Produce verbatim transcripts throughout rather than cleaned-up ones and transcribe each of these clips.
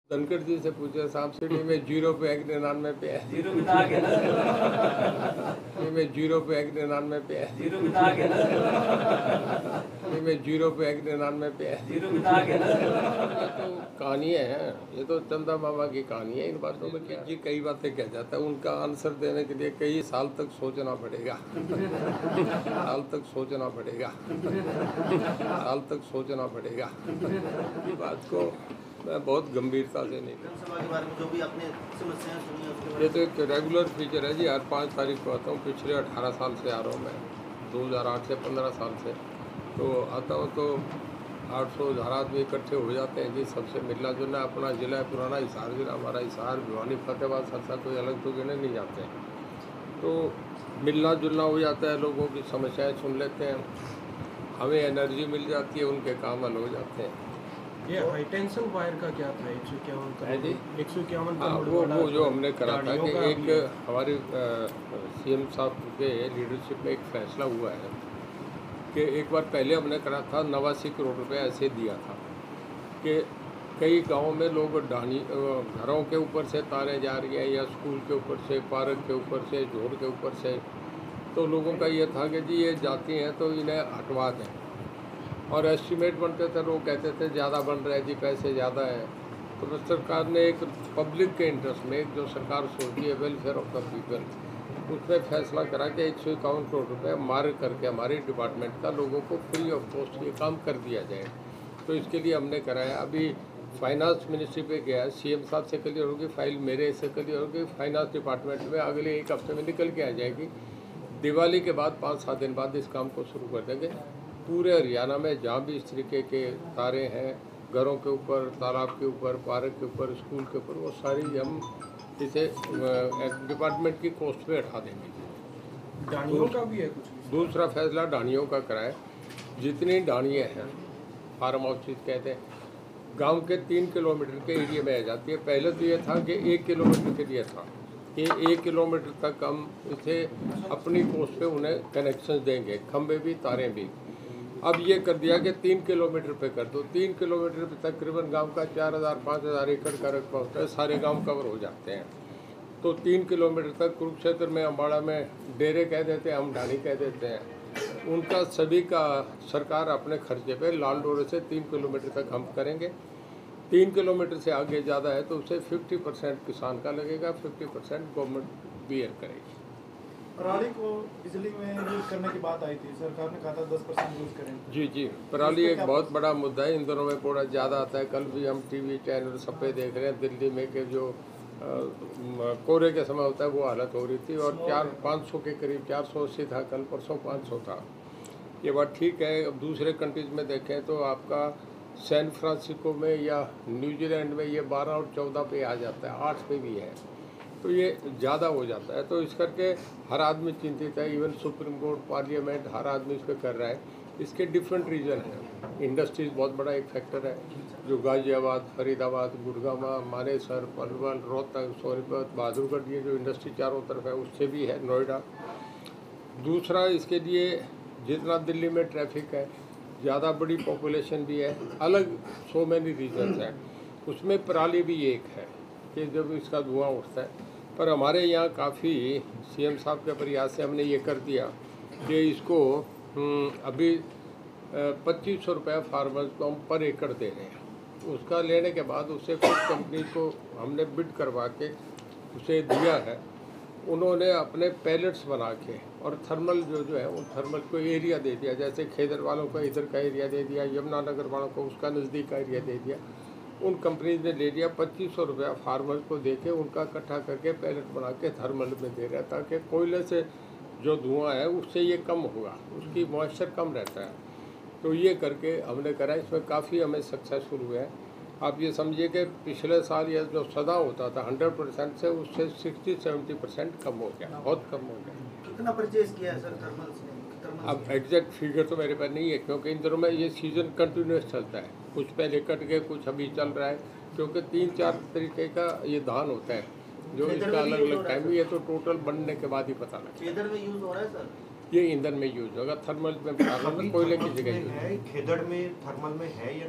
धनखड़ जी से पूछे साहब सिटी में जीरो पे है कि निन्यानवे पे है। जीरो पे आ गया नहीं में जीरो पे है कि निन्यानवे पे है। जीरो पे आ गया नहीं में जीरो पे है कि निन्यानवे पे है। जीरो पे आ गया ये तो कहानियाँ हैं, ये तो चंदा मामा की कहानी है। इन बातों में क्या जी कई बातें कह जाता है, उनका आंसर देने के लिए कई साल तक सोचना पड़ेगा साल तक सोचना पड़ेगा साल तक सोचना पड़ेगा बात को मैं बहुत गंभीरता से नहीं विधानसभा के बारे में जो भी आपने समस्याएं सुनी है उसके बारे ये तो एक रेगुलर फीचर है जी। हर पाँच तारीख को आता हूँ, पिछले अठारह साल से आ रहा हूँ मैं, दो हज़ार आठ से पंद्रह साल से तो आता हूँ। तो आठ सौ हज़ार आदमी इकट्ठे हो जाते हैं जी। सबसे मिलना जुलना अपना ज़िला है पुराना हिसार जिला हमारा, हिसार भिवानी फतेहाबाद सरसा कोई अलग तो गिने नहीं जाते हैं। तो मिलना जुलना हो जाता है, लोगों की समस्याएँ सुन लेते हैं, हमें एनर्जी मिल जाती है, उनके काम हल हो जाते हैं। ये हाई टेंशन वायर का क्या था? एक सौ इक्यावन का है जी, एक सौ इक्यावन हाँ, वो वो जो हमने करा था कि एक हमारे सीएम साहब के लीडरशिप में एक फैसला हुआ है कि एक बार पहले हमने करा था, नवासी करोड़ रुपए ऐसे दिया था कि कई गांवों में लोग ढानी घरों के ऊपर से तारें जा रही हैं या स्कूल के ऊपर से, पार्क के ऊपर से, जोड़ के ऊपर से, तो लोगों का ये था कि जी ये जाती हैं तो इन्हें हटवा दें। और एस्टीमेट बनते थे, लोग कहते थे ज़्यादा बन रहा है जी, पैसे ज़्यादा है। तो बस सरकार ने एक पब्लिक के इंटरेस्ट में, एक जो सरकार सोचती है वेलफेयर ऑफ द पीपल, उसमें फैसला करा कि एक सौ इक्यावन करोड़ रुपये मार्ग करके हमारे डिपार्टमेंट का लोगों को फ्री ऑफ कॉस्ट ये काम कर दिया जाए। तो इसके लिए हमने कराया। अभी फाइनेंस मिनिस्ट्री पे गया है, सीएम साहब से क्लियर होगी, फाइल मेरे से क्लियर होगी, फाइनेंस डिपार्टमेंट में अगले एक हफ्ते में निकल के आ जाएगी। दिवाली के बाद पाँच सात दिन बाद इस काम को शुरू कर देंगे। पूरे हरियाणा में जहाँ भी इस तरीके के तारे हैं, घरों के ऊपर, तालाब के ऊपर, पार्क के ऊपर, स्कूल के ऊपर, वो सारी हम इसे डिपार्टमेंट की कॉस्ट पे हटा देंगे। डाणियों का भी है कुछ? दूसरा फैसला डाणियों का कराए। जितनी डाणियाँ हैं, फार्म हाउस कहते हैं, गांव के तीन किलोमीटर के एरिया में आ जाती है। पहले तो ये था कि एक किलोमीटर के लिए था कि एक किलोमीटर तक हम इसे अपनी कॉस्ट पे उन्हें कनेक्शन देंगे, खंभे भी तारें भी। अब ये कर दिया कि तीन किलोमीटर पे कर दो। तीन किलोमीटर पे तकरीबन गांव का चार हज़ार पाँच हज़ार एकड़ का रकबा होता है, सारे गांव कवर हो जाते हैं। तो तीन किलोमीटर तक कुरुक्षेत्र में, अम्बाड़ा में डेरे कह देते हैं, हम ढाणी कह देते हैं, उनका सभी का सरकार अपने खर्चे पे लाल डोरे से तीन किलोमीटर तक हम करेंगे। तीन किलोमीटर से आगे ज़्यादा है तो उसे फिफ्टी परसेंट किसान का लगेगा, फिफ्टी परसेंट गवर्नमेंट बियर करेगी। पराली को बिजली में यूज करने की बात आई थी, सरकार ने कहा था दस परसेंट यूज करें। जी जी, पराली एक बहुत बड़ा मुद्दा है। इन दिनों में थोड़ा ज़्यादा आता है। कल भी हम टीवी चैनल सब पे देख रहे हैं, दिल्ली में के जो कोहरे के समय होता है वो हालत हो रही थी, और चार पाँच सौ के करीब, चार सौ अस्सी था कल, परसों पाँच सौ था। ये बात ठीक है। अब दूसरे कंट्रीज़ में देखें तो आपका सैन फ्रांसिस्को में या न्यूजीलैंड में ये बारह और चौदह पे आ जाता है, आठ पे भी है, तो ये ज़्यादा हो जाता है। तो इस करके हर आदमी चिंतित है, इवन सुप्रीम कोर्ट, पार्लियामेंट, हर आदमी इस पर कर रहा है। इसके डिफरेंट रीज़न हैं। इंडस्ट्रीज़ बहुत बड़ा एक फैक्टर है, जो गाजियाबाद, फरीदाबाद, गुड़गांव, मानेसर, पलवल, रोहतक, सोनीपत, बहादुरगढ़, ये जो इंडस्ट्री चारों तरफ है उससे भी है, नोएडा। दूसरा, इसके लिए जितना दिल्ली में ट्रैफिक है, ज़्यादा बड़ी पॉपुलेशन भी है, अलग सो मैनी रीजन्स हैं, उसमें पराली भी एक है कि जब इसका धुआं उठता है। पर हमारे यहाँ काफ़ी सीएम साहब के प्रयास से हमने ये कर दिया कि इसको अभी पच्चीस सौ रुपये फार्मर्स को हम पर एकड़ दे रहे हैं। उसका लेने के बाद उससे कुछ कंपनी को हमने बिड करवा के उसे दिया है। उन्होंने अपने पैलेट्स बना के और थर्मल जो जो है, उन थर्मल को एरिया दे दिया, जैसे खेदर वालों को इधर का एरिया दे दिया, यमुनानगर वालों को उसका नज़दीक का एरिया दे दिया। उन कंपनीज ने ले लिया, पच्चीस सौ रुपया फार्मर्स को दे के उनका इकट्ठा करके पैलेट बना के थर्मल में दे रहा है, ताकि कोयले से जो धुआं है उससे ये कम होगा, उसकी मॉइस्चर कम रहता है। तो ये करके हमने करा, इसमें काफ़ी हमें सक्सेसफुल हुआ है। आप ये समझिए कि पिछले साल ये जो सदा होता था हंड्रेड परसेंट से, उससे सिक्सटी सेवेंटी परसेंंट कम हो गया, बहुत कम हो गया। कितना परचेज किया है सर थर्मल से? अब एग्जैक्ट फिगर तो मेरे पास नहीं है, क्योंकि इन दिनों में ये सीज़न कंटिन्यूस चलता है, कुछ पहले कट गए, कुछ अभी चल रहा है, क्योंकि तीन चार तरीके का ये धान होता है जो इसका अलग अलग टाइम भी है। तो टोटल बनने के बाद ही पता लगता खेदड़ में यूज हो रहा है सर? ये ईंधन में यूज होगा, थर्मल में कोयले की जगह यूज खेदड़ में थर्मल में है या नहीं?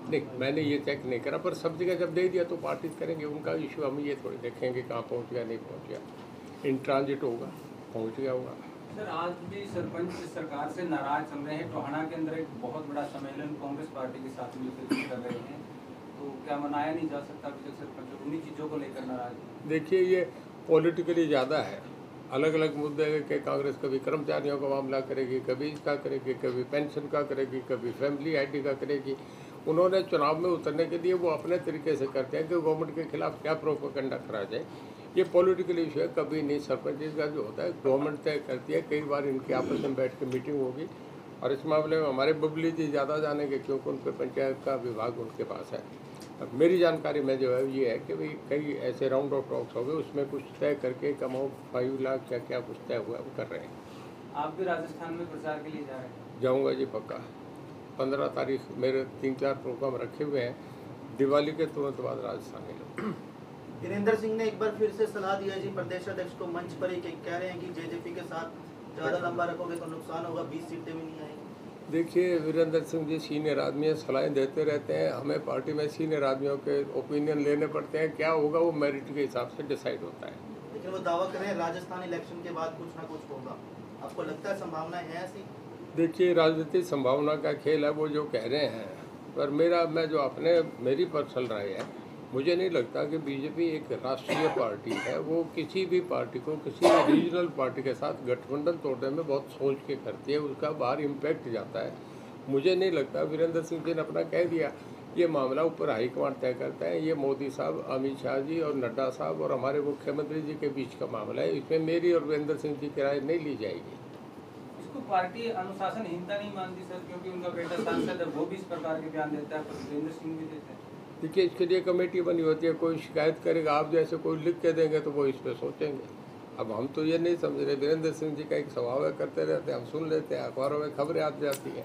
नहीं, मैंने ये चेक नहीं करा, पर सब जगह जब दे दिया तो पार्टी करेंगे। उनका इशू हम ये थोड़ी देखेंगे कहाँ पहुँच गया नहीं पहुँच गया, इन ट्रांजिट होगा, पहुँच गया होगा। सर आज भी सरपंच सरकार से नाराज चल रहे हैं। टोहाना के अंदर एक बहुत बड़ा सम्मेलन कांग्रेस पार्टी के साथ मिलकर कर रहे हैं, तो क्या मनाया नहीं जा सकता अभी तक सरपंच उन्हीं चीज़ों को लेकर नाराज? देखिए, ये पॉलिटिकली ज़्यादा है, अलग अलग मुद्दे के कांग्रेस कभी कर्मचारियों का मामला करेगी, कभी इसका करेगी, कभी पेंशन का करेगी, कभी फैमिली आईडी का करेगी। उन्होंने चुनाव में उतरने के लिए वो अपने तरीके से करते हैं कि गवर्नमेंट के खिलाफ क्या प्रोपेगेंडा करा जाए। ये पॉलिटिकल इशू है, कभी नहीं। सरपंच का जो होता है गवर्नमेंट तय करती है, कई बार इनके आपस में बैठ के मीटिंग होगी और इस मामले में हमारे बबली जी ज़्यादा जानेंगे क्योंकि उन पर पंचायत का विभाग उनके पास है। अब मेरी जानकारी में जो है ये है कि भाई कई ऐसे राउंड ऑफ टॉक्स हो गए, उसमें कुछ तय करके एक अमाउंट फाइव लाख क्या क्या कुछ तय हुआ वो कर रहे हैं। आप भी राजस्थान में प्रचार के लिए जा रहे हैं? जाऊँगा जी पक्का। पंद्रह तारीख मेरे तीन चार प्रोग्राम रखे हुए हैं, दिवाली के तुरंत बाद राजस्थान में। वीरेंद्र सिंह ने एक बार फिर से सलाह दिया जी प्रदेश अध्यक्ष को मंच पर ही, कह रहे हैं कि जेजेपी के साथ ज़्यादा लंबा रखोगे तो नुकसान होगा, बीस सीटें भी नहीं आएंगी। देखिए, वीरेंद्र सिंह जी सीनियर आदमी है, सलाहें देते रहते हैं। हमें पार्टी में सीनियर आदमियों के ओपिनियन लेने पड़ते हैं, क्या होगा वो मेरिट के हिसाब से डिसाइड होता है। लेकिन वो दावा कर रहे हैं राजस्थान इलेक्शन के बाद कुछ ना कुछ होगा, आपको लगता है संभावनाएं हैं ऐसी? देखिए, राजनीतिक संभावना का खेल है वो जो कह रहे हैं, पर मेरा मैं जो अपने मेरी पर्सनल राय है, मुझे नहीं लगता कि बीजेपी एक राष्ट्रीय पार्टी है। वो किसी भी पार्टी को किसी रीजनल पार्टी के साथ गठबंधन तोड़ने में बहुत सोच के करती है, उसका बाहर इम्पैक्ट जाता है। मुझे नहीं लगता। वीरेंद्र सिंह जी ने अपना कह दिया, ये मामला ऊपर हाईकमांड तय करता है। ये मोदी साहब, अमित शाह जी और नड्डा साहब और हमारे मुख्यमंत्री जी के बीच का मामला है, इसमें मेरी और वीरेंद्र सिंह जी की राय नहीं ली जाएगी। इसको पार्टी अनुशासनहीनता नहीं मानती सर, क्योंकि उनका बेटा सांसद है, वो भी इस प्रकार के बयान देता है, वीरेंद्र सिंह भी देते हैं। देखिए, इसके लिए कमेटी बनी होती है, कोई शिकायत करेगा, आप जैसे कोई लिख के देंगे तो वो इस पर सोचेंगे। अब हम तो ये नहीं समझ रहे, वीरेंद्र सिंह जी का एक स्वभाव है, करते रहते हैं, हम सुन लेते हैं, अखबारों में खबरें आ जाती हैं।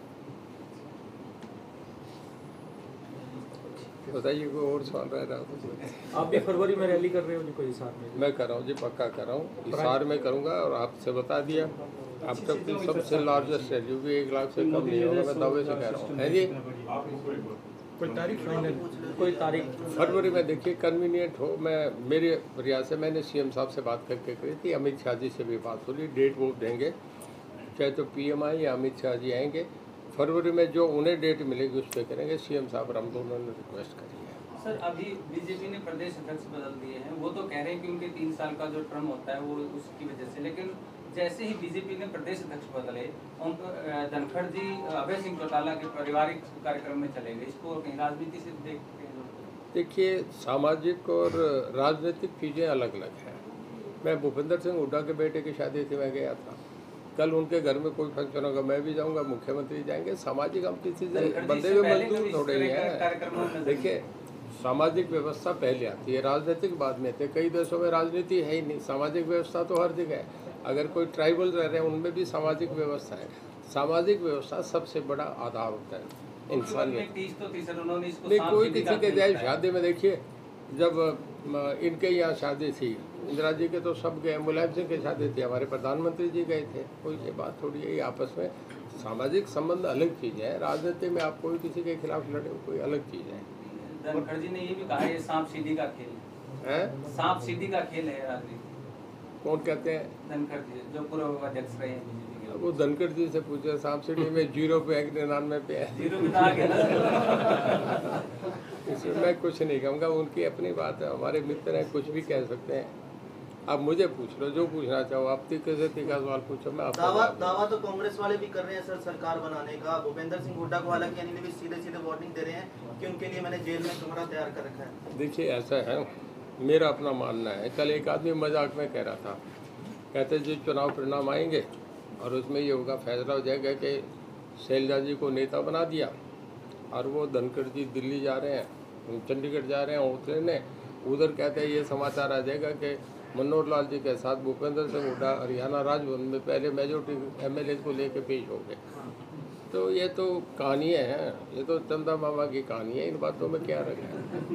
बताइए, कोई और सवाल रह रहा हो? आप भी फरवरी में रैली कर रहे हो जी कोई हिसार में? मैं कर रहा हूँ जी, पक्का कर रहा हूँ, हिसार में करूँगा और आपसे बता दिया। अब तक की सबसे लार्जेस्ट रैली भी एक लाख से कम नहीं होगा, मैं दावे से कह रहा हूँ। है जी, कोई तारीख फाइनल, कोई तारीख फरवरी में देखिए कन्वीनियंट हो। मैं मेरे प्रयास से मैंने सीएम साहब से बात करके करी थी, अमित शाह जी से भी बात हो रही, डेट वो देंगे, चाहे तो पीएम आए या अमित शाह जी आएंगे। फरवरी में जो उन्हें डेट मिलेगी उस पर करेंगे। सीएम साहब हम दोनों ने रिक्वेस्ट करी है। सर अभी बीजेपी ने प्रदेश अध्यक्ष बदल दिए हैं, वो तो कह रहे हैं कि उनके तीन साल का जो टर्म होता है वो उसकी वजह से, लेकिन जैसे ही बीजेपी ने प्रदेश अध्यक्ष बदले, उनको धनखड़ जी अभय सिंह चौटाला के पारिवारिक कार्यक्रम में चले गए, इसको कहीं राजनीति से देखते हैं? देखिए, सामाजिक और राजनीतिक चीज़ें अलग अलग हैं। मैं भूपेंद्र सिंह हुड्डा के बेटे की शादी थी, मैं गया था। कल उनके घर में कोई फंक्शन होगा, मैं भी जाऊंगा, मुख्यमंत्री जाएंगे। सामाजिक हम किसी से बंदे हुए मजदूर थोड़े ही हैं। देखिए, सामाजिक व्यवस्था पहले आती है, राजनीतिक बाद में थे। कई देशों में राजनीति है ही नहीं, सामाजिक व्यवस्था तो हर जगह है। अगर कोई ट्राइबल रह रहे हैं उनमें भी सामाजिक व्यवस्था है। सामाजिक व्यवस्था सबसे बड़ा आधार होता है इंसानियत। नहीं, कोई किसी के जाए शादी में, देखिए जब इनके यहाँ शादी थी, इंदिरा जी के तो सब गए, मुलायम सिंह की शादी थी, हमारे प्रधानमंत्री जी गए थे। कोई ये बात थोड़ी है, आपस में सामाजिक संबंध अलग चीज़ है। राजनीति में आप कोई किसी के खिलाफ लड़े, कोई अलग चीज़ है। धनखड़ जी ने ये भी कहा है सांप सीढ़ी का खेल है, सांप सीढ़ी का खेल है राजनीति। कौन कहते हैं? धनखड़ जी, जो पूर्व अध्यक्ष रहे हैं बीजेपी के। वो धनखड़ जी से पूछे, सांप सीढ़ी में जीरो पे है, निन्यानवे पे है। जीरो में आ गया। इसमें मैं कुछ नहीं कहूँगा, उनकी अपनी बात है, हमारे मित्र हैं, कुछ भी कह सकते हैं। आप मुझे पूछ लो जो पूछना चाहो, आप तीखे से तीखा सवाल पूछो, मैं आपको दावा दावा तो कांग्रेस वाले भी कर रहे हैं सर सरकार बनाने का। भूपेंद्र सिंह हुड्डा को हालांकि यानी भी सीधे सीधे वार्निंग दे रहे हैं कि उनके लिए मैंने जेल में कमरा तैयार कर रखा है। देखिए, ऐसा है, मेरा अपना मानना है। कल एक आदमी मजाक में कह रहा था, कहते जी चुनाव परिणाम आएंगे और उसमें ये होगा, फैसला हो जाएगा कि शैलजा जी को नेता बना दिया और वो धनखड़ जी दिल्ली जा रहे हैं, चंडीगढ़ जा रहे हैं हौसले ने। उधर कहते हैं ये समाचार आ जाएगा कि मनोहर लाल जी के साथ भूपेंद्र सिंह हुड्डा हरियाणा राजभवन में पहले मेजोरिटी एमएलए को लेके पेश हो गए। तो ये तो कहानियाँ हैं, ये तो चंदा मामा की कहानी है, इन बातों में क्या रखा है।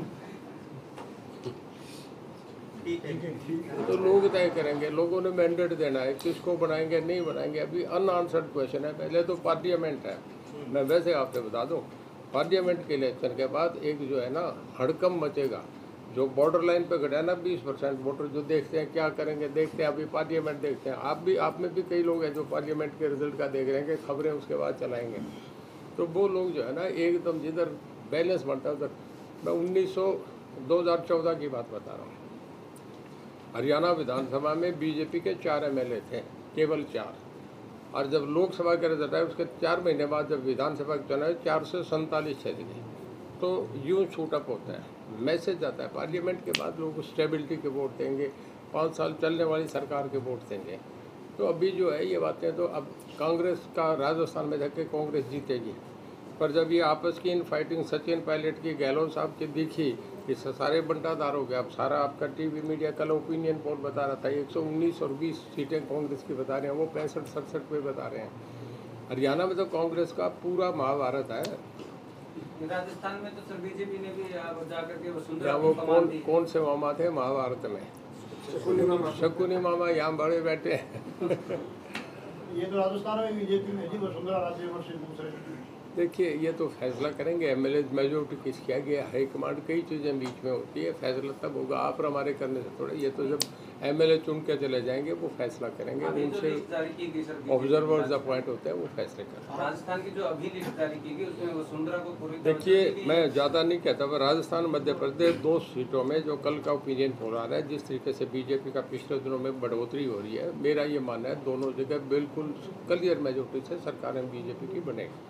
तो लोग तय करेंगे, लोगों ने मैंडेट देना है, किसको बनाएंगे नहीं बनाएंगे, अभी अनआंसर्ड क्वेश्चन है। पहले तो पार्लियामेंट है। मैं वैसे आपसे बता दूं, पार्लियामेंट के इलेक्शन के बाद एक जो है ना हड़कंप मचेगा। जो बॉर्डर लाइन पे घटा है ना बीस परसेंट वोटर, जो देखते हैं क्या करेंगे, देखते हैं अभी पार्लियामेंट देखते हैं। आप भी, आप में भी कई लोग हैं जो पार्लियामेंट के रिजल्ट का देख रहे हैं कि खबरें उसके बाद चलाएंगे। तो वो लोग जो है ना एकदम जिधर बैलेंस बनता है उधर। मैं उन्नीस सौ दो हज़ार चौदह की बात बता रहा हूँ। हरियाणा विधानसभा में बीजेपी के चार एमएलए थे, केवल चार। और जब लोकसभा का रिजल्ट आया उसके चार महीने बाद जब विधानसभा के चुनाव चार सौ सैंतालीस चली गई। तो यूँ छूटअप होता है, मैसेज आता है। पार्लियामेंट के बाद लोग स्टेबिलिटी के वोट देंगे, पाँच साल चलने वाली सरकार के वोट देंगे। तो अभी जो है ये बातें, तो अब कांग्रेस का राजस्थान में जाके कांग्रेस जीतेगी। पर जब ये आपस की इन फाइटिंग सचिन पायलट की, गहलोत साहब की दिखी, इससे सारे बंटाधार हो गया। अब सारा आपका टीवी मीडिया कल ओपिनियन पोल बता रहा था एक सौ उन्नीस और बीस सीटें कांग्रेस की बता रहे हैं, वो पैंसठ सड़सठ पे बता रहे हैं। हरियाणा में तो कांग्रेस का पूरा महाभारत है। राजस्थान में तो सर बीजेपी ने भी जाकर के वसुंधरा या वो कौन कौन से मामा थे महाभारत में? शकुनी मामा यहाँ बड़े बैठे हैं। ये तो राजस्थान में बीजेपी में जी वसुंधरा राजे वर्ष दूसरे। देखिए ये तो फैसला करेंगे एमएलए मेजोरिटी किस किया गया, हाईकमांड कई चीज़ें बीच में होती है, फैसला तब होगा। आप और हमारे करने से थोड़ा, ये तो जब एमएलए चुन के चले जाएंगे वो फैसला करेंगे, उनसे ऑब्जर्वर्स अपॉइंट होते हैं, वो फैसले करेंगे। राजस्थान की जो अभी लिस्ट जारी की गई उसमें वसुंधरा को पूरी, देखिए मैं ज़्यादा नहीं कहता, पर राजस्थान मध्य प्रदेश दो सीटों में जो कल का ओपिनियन पोल आ रहा है, जिस तरीके से बीजेपी का पिछले दिनों में बढ़ोतरी हो रही है, मेरा ये मानना है दोनों जगह बिल्कुल क्लियर मेजोरिटी से सरकारें बीजेपी की बनेगी।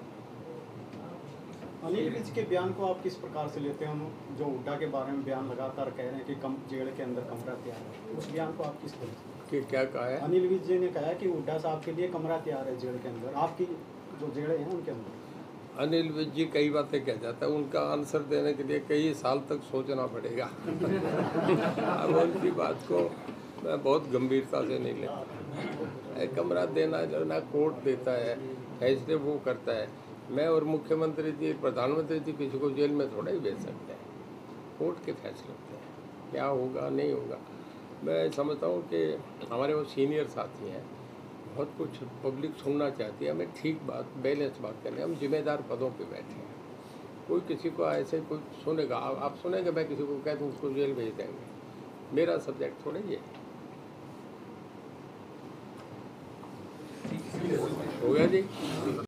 अनिल विज के बयान को आप किस प्रकार से लेते हैं? जो हुड्डा के बारे में बयान लगातार कह रहे हैं कि कम जेल के अंदर कमरा तैयार है, उस बयान को आप किस तरह से? कि क्या कहा है? अनिल विज जी ने कहा है कि हुड्डा साहब के लिए कमरा तैयार है जेल के अंदर, आपकी जो जेलें हैं उनके अंदर। अनिल विज जी कई बातें कह जाता है, उनका आंसर देने के लिए कई साल तक सोचना पड़ेगा। अब उनकी बात को मैं बहुत गंभीरता से नहीं लेता। कमरा देना जो ना कोर्ट देता है, फैसले वो करता है। मैं और मुख्यमंत्री जी, प्रधानमंत्री जी किसी को जेल में थोड़ा ही भेज सकते हैं, कोर्ट के फैसले होते हैं, क्या होगा नहीं होगा। मैं समझता हूँ कि हमारे वो सीनियर साथी हैं, बहुत कुछ पब्लिक सुनना चाहती है, हमें ठीक बात, बैलेंस बात करनी है। हम जिम्मेदार पदों पे बैठे हैं, कोई किसी को ऐसे कोई सुनेगा, आप सुनेंगे मैं किसी को कह दूँ उसको जेल भेज देंगे, मेरा सब्जेक्ट थोड़ा ये हो गया जी।